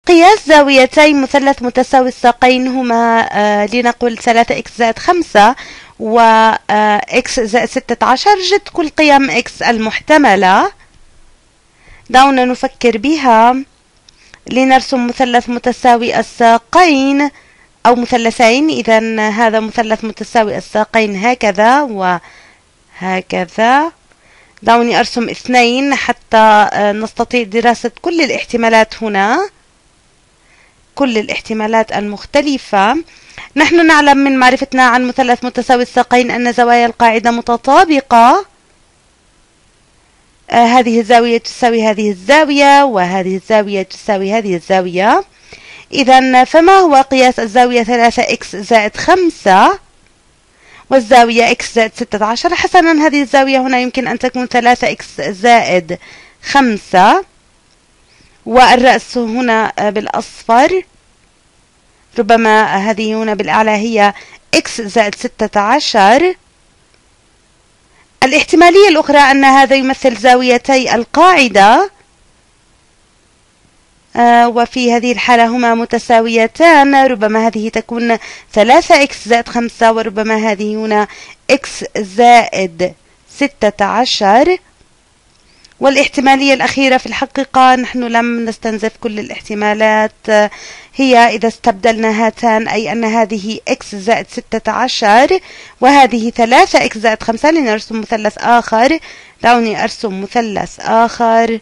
قياس زاويتي مثلث متساوي الساقين هما لنقل 3x زائد 5 و x زائد 16. جد كل قيم x المحتملة. دعونا نفكر بها لنرسم مثلث متساوي الساقين أو مثلثين. إذا هذا مثلث متساوي الساقين هكذا وهكذا. دعوني أرسم 2 حتى نستطيع دراسة كل الاحتمالات هنا، كل الاحتمالات المختلفة. نحن نعلم من معرفتنا عن مثلث متساوي الساقين أن زوايا القاعدة متطابقة. هذه الزاوية تساوي هذه الزاوية، وهذه الزاوية تساوي هذه الزاوية. إذا فما هو قياس الزاوية 3x زائد 5 والزاوية x زائد 16؟ حسنا، هذه الزاوية هنا يمكن أن تكون 3x زائد 5 والرأس هنا بالأصفر، ربما هذه هنا بالأعلى هي x زائد 16. الاحتمالية الأخرى أن هذا يمثل زاويتي القاعدة، وفي هذه الحالة هما متساويتان. ربما هذه تكون 3x زائد 5 وربما هذه هنا x زائد 16. والاحتمالية الأخيرة في الحقيقة نحن لم نستنزف كل الاحتمالات، هي إذا استبدلنا هاتان، أي أن هذه x زائد 16 وهذه 3x زائد 5 لنرسم مثلث آخر. دعوني أرسم مثلث آخر.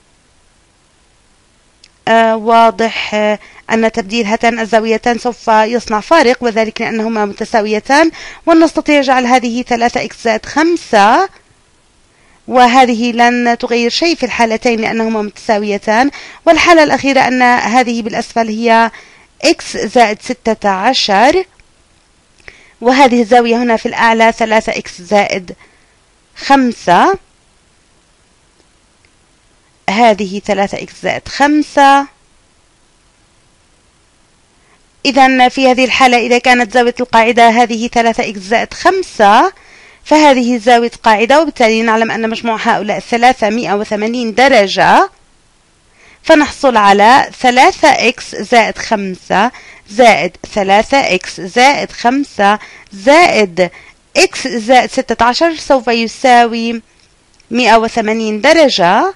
واضح أن تبديل هاتان الزاويتان سوف يصنع فارق، وذلك لأنهما متساويتان، ونستطيع جعل هذه 3x زائد 5 وهذه لن تغير شيء في الحالتين لأنهما متساويتان. والحالة الأخيرة أن هذه بالأسفل هي x زائد 16 وهذه الزاوية هنا في الأعلى 3x زائد 5. هذه 3x زائد 5. إذا في هذه الحالة إذا كانت زاوية القاعدة هذه 3x زائد 5 فهذه زاوية قاعدة، وبالتالي نعلم أن مجموع هؤلاء الثلاثة 180 درجة. فنحصل على 3x زائد 5 زائد 3x زائد 5 زائد x زائد 16 سوف يساوي 180 درجة.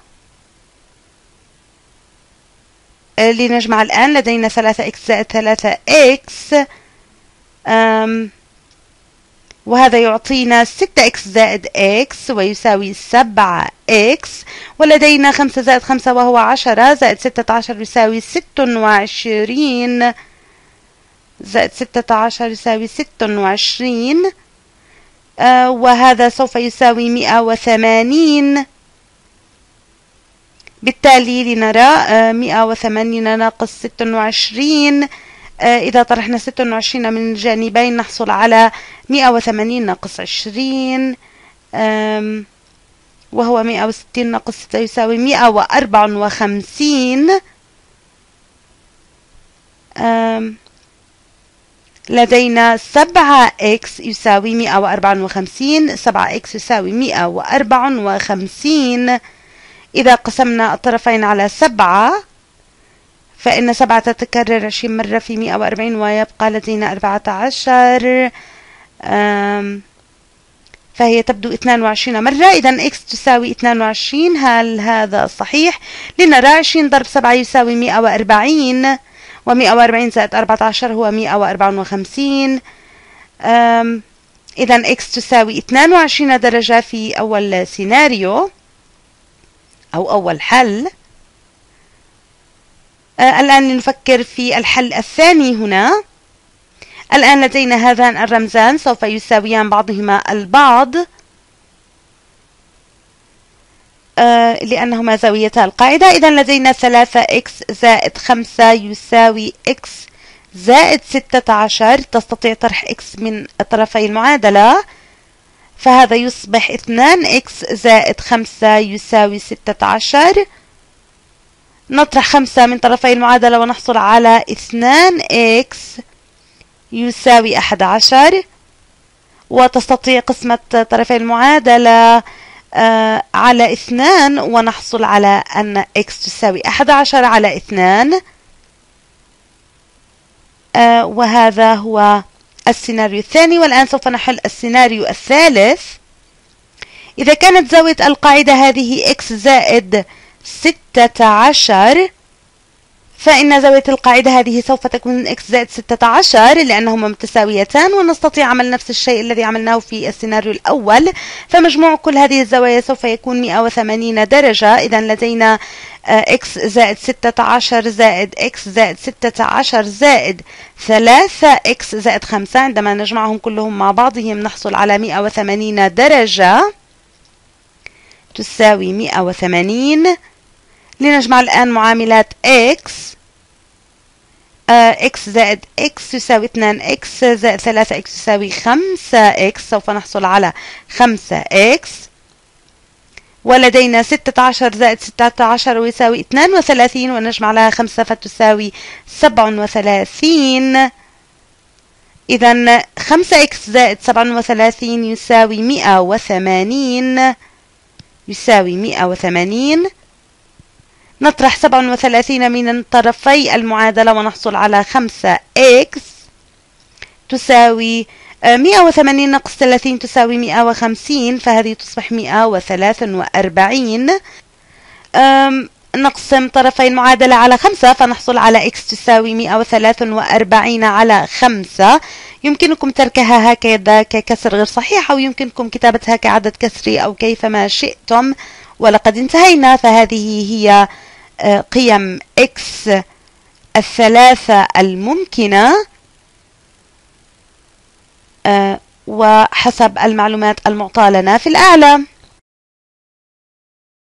لنجمع الآن. لدينا 3x زائد 3x وهذا يعطينا 6x زائد x ويساوي 7x، ولدينا 5 زائد 5 وهو 10 زائد 16 يساوي 26 زائد 16 يساوي 26 وهذا سوف يساوي 180. بالتالي لنرى 180 ناقص 26، إذا طرحنا 26 من الجانبين نحصل على 180 ناقص 20 وهو 160 ناقص 6 يساوي 154. لدينا 7x يساوي 154، 7x يساوي 154. إذا قسمنا الطرفين على 7 فإن 7 تتكرر 20 مرة في 140 ويبقى لدينا 14، فهي تبدو 22 مرة. إذا x تساوي 22. هل هذا صحيح؟ لنرى 20 ضرب 7 يساوي 140 و140 زائد 14 هو 154. إذا x تساوي 22 درجة في أول سيناريو أو أول حل. الآن لنفكر في الحل الثاني هنا. الآن لدينا هذان الرمزان سوف يساويان بعضهما البعض لأنهما زاويتا القاعدة. إذا لدينا 3x زائد 5 يساوي x زائد 16. تستطيع طرح x من طرفي المعادلة، فهذا يصبح 2x زائد 5 يساوي 16. نطرح 5 من طرفي المعادلة ونحصل على 2x يساوي 11. وتستطيع قسمة طرفي المعادلة على 2 ونحصل على أن x تساوي 11 على 2. وهذا هو السيناريو الثاني. والآن سوف نحل السيناريو الثالث. إذا كانت زاوية القاعدة هذه x زائد 16، فإن زاوية القاعدة هذه سوف تكون x زائد 16 لأنهما متساويتان، ونستطيع عمل نفس الشيء الذي عملناه في السيناريو الأول. فمجموع كل هذه الزوايا سوف يكون 180 درجة. إذا لدينا x زائد 16 زائد x زائد 16 زائد 3x زائد 5. عندما نجمعهم كلهم مع بعضهم نحصل على 180 درجة تساوي 180. لنجمع الآن معاملات x. x زائد x يساوي 2x زائد 3x يساوي 5x، سوف نحصل على 5x. ولدينا 16 زائد 16 يساوي 32، ونجمع لها 5 فتساوي 37. إذا 5x زائد 37 يساوي 180 يساوي 180. نطرح 37 من طرفي المعادلة ونحصل على 5x تساوي 180 ناقص 30 تساوي 150، فهذه تصبح 143. نقسم طرفي المعادلة على 5 فنحصل على x تساوي 143 على 5. يمكنكم تركها هكذا ككسر غير صحيح، أو يمكنكم كتابتها كعدد كسري أو كيفما شئتم. ولقد انتهينا. فهذه هي قيم x الثلاثة الممكنة وحسب المعلومات المعطاة لنا في الأعلى.